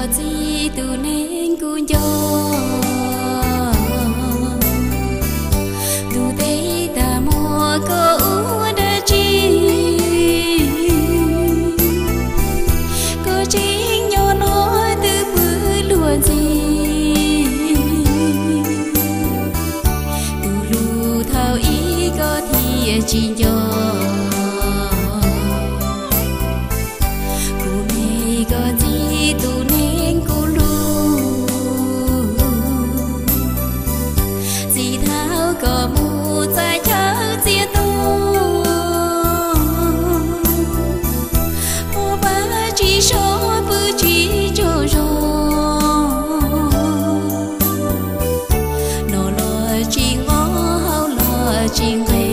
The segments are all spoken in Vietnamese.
có gì tu nên cũng cho tu thấy ta mua có đã chi có chính nhỏ nói từ bữa luôn gì tu lu thao ý có thì chỉ cho có gì tu nên cô lu gì thao có mu dài chớ chia tu ô ba chỉ số bự chỉ cho nó lo chỉ ngó hao lo chỉ về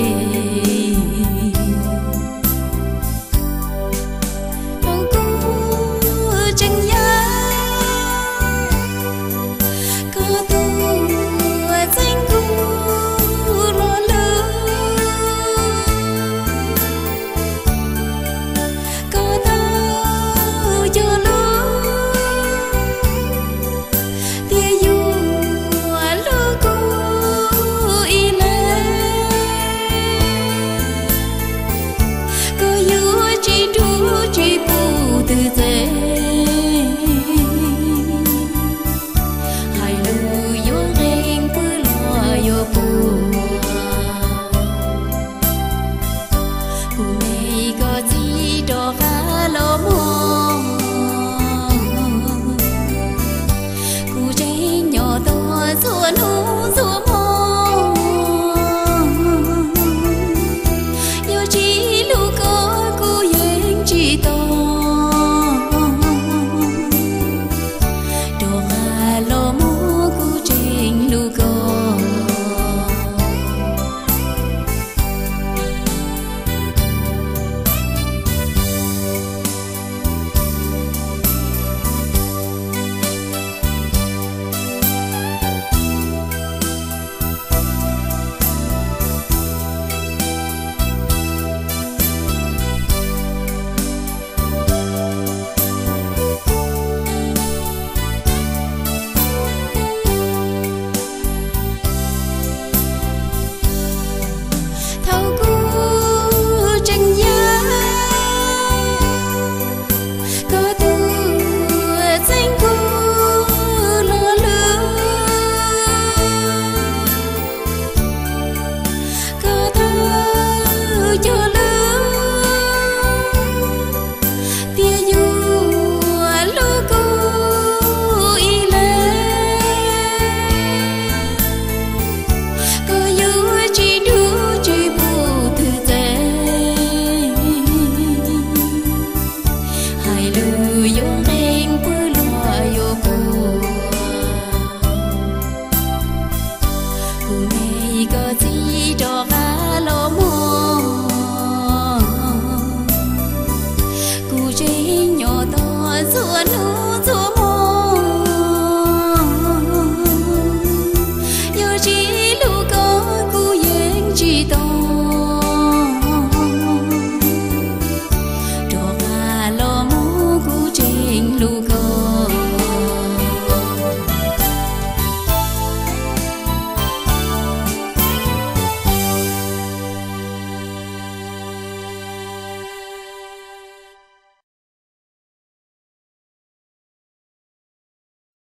hãy lưu